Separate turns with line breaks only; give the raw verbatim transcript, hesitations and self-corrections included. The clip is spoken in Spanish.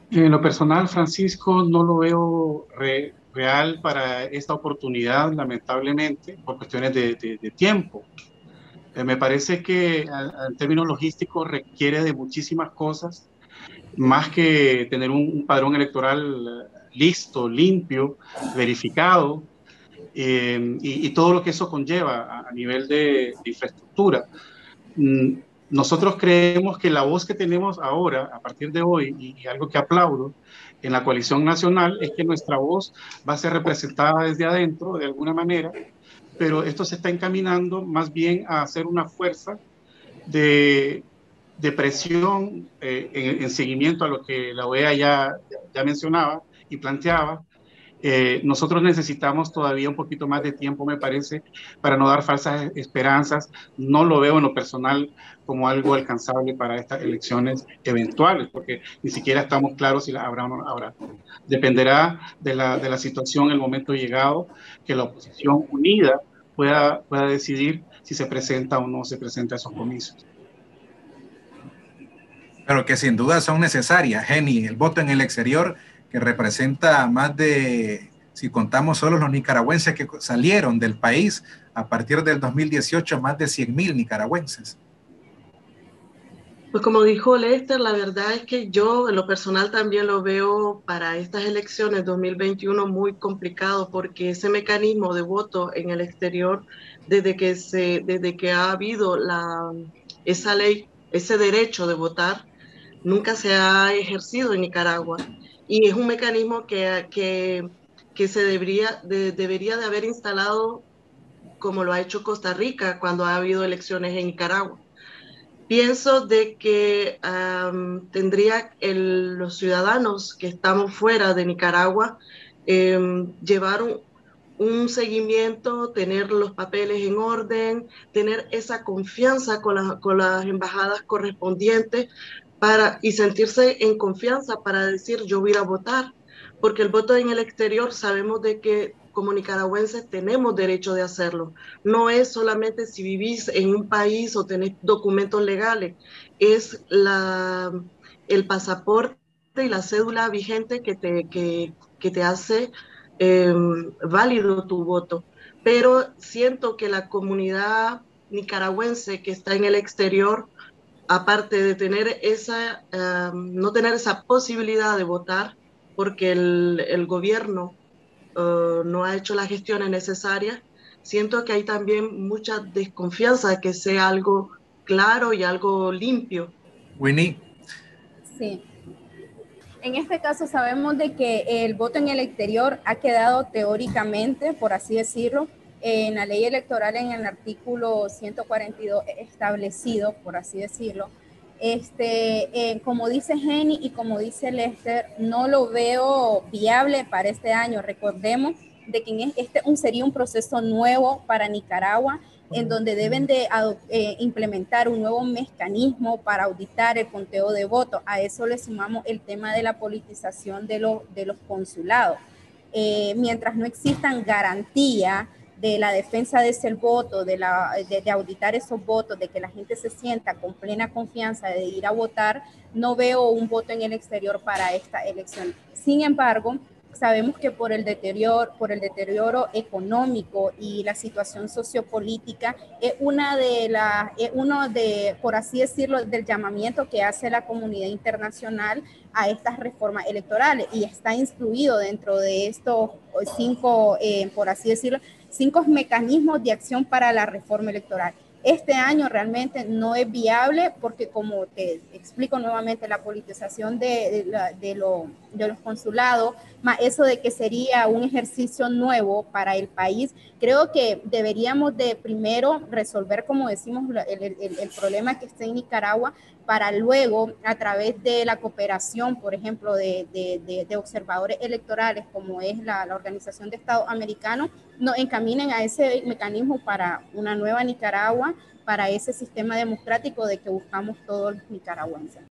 En lo personal, Francisco, no lo veo re- real para esta oportunidad, lamentablemente, por cuestiones de, de- de tiempo. Eh, me parece que a- en términos logísticos requiere de muchísimas cosas, más que tener un, un padrón electoral eh, listo, limpio, verificado, eh, y, y todo lo que eso conlleva a, a nivel de de infraestructura. Mm, Nosotros creemos que la voz que tenemos ahora, a partir de hoy, y, y algo que aplaudo en la coalición nacional, es que nuestra voz va a ser representada desde adentro, de alguna manera, pero esto se está encaminando más bien a hacer una fuerza de, de presión eh, en, en, seguimiento a lo que la O E A ya, ya mencionaba y planteaba. Eh, nosotros necesitamos todavía un poquito más de tiempo, me parece, para no dar falsas esperanzas. No lo veo en lo personal como algo alcanzable para estas elecciones eventuales, porque ni siquiera estamos claros si las habrá o no habrá. Dependerá de la, de la situación, el momento llegado, que la oposición unida pueda, pueda decidir si se presenta o no se presenta a esos comicios.
Pero que sin duda son necesarias, Jenny, el voto en el exterior que representa más de, si contamos solo los nicaragüenses que salieron del país a partir del dos mil dieciocho, más de cien mil nicaragüenses.
Pues como dijo Lester, la verdad es que yo en lo personal también lo veo para estas elecciones dos mil veintiuno muy complicado porque ese mecanismo de voto en el exterior, desde que, se, desde que ha habido la, esa ley, ese derecho de votar, nunca se ha ejercido en Nicaragua. Y es un mecanismo que, que, que se debería de, debería de haber instalado como lo ha hecho Costa Rica cuando ha habido elecciones en Nicaragua. Pienso de que um, tendría el, los ciudadanos que estamos fuera de Nicaragua eh, llevar un, un, seguimiento, tener los papeles en orden, tener esa confianza con, la, con las embajadas correspondientes para, y sentirse en confianza para decir yo voy a ir a votar, porque el voto en el exterior sabemos de que como nicaragüenses tenemos derecho de hacerlo. No es solamente si vivís en un país o tenés documentos legales, es la, el pasaporte y la cédula vigente que te, que, que te hace eh, válido tu voto. Pero siento que la comunidad nicaragüense que está en el exterior, aparte de tener esa, um, no tener esa posibilidad de votar, porque el, el gobierno uh, no ha hecho las gestiones necesarias, siento que hay también mucha desconfianza de que sea algo claro y algo limpio.
Winnie.
Sí. En este caso sabemos de que el voto en el exterior ha quedado teóricamente, por así decirlo, en la ley electoral en el artículo ciento cuarenta y dos establecido, por así decirlo. Este, eh, como dice Jenny y como dice Lester, no lo veo viable para este año. Recordemos de que este un, sería un proceso nuevo para Nicaragua, en donde deben de eh, implementar un nuevo mecanismo para auditar el conteo de votos. A eso le sumamos el tema de la politización de, lo, de los consulados. Eh, mientras no existan garantías de la defensa de ese voto, de, la, de, de auditar esos votos, de que la gente se sienta con plena confianza de ir a votar, no veo un voto en el exterior para esta elección. Sin embargo, sabemos que por el deterioro, por el deterioro económico y la situación sociopolítica es una de las, es uno de, por así decirlo, del llamamiento que hace la comunidad internacional a estas reformas electorales y está incluido dentro de estos cinco, eh, por así decirlo, cinco mecanismos de acción para la reforma electoral. Este año realmente no es viable porque, como te explico nuevamente, la politización de, de, de, lo, de los consulados, más eso de que sería un ejercicio nuevo para el país, creo que deberíamos de primero resolver, como decimos, el, el, el problema que está en Nicaragua, para luego, a través de la cooperación, por ejemplo, de, de, de, de observadores electorales, como es la, la Organización de Estados Americanos, nos encaminen a ese mecanismo para una nueva Nicaragua, para ese sistema democrático de que buscamos todos los nicaragüenses.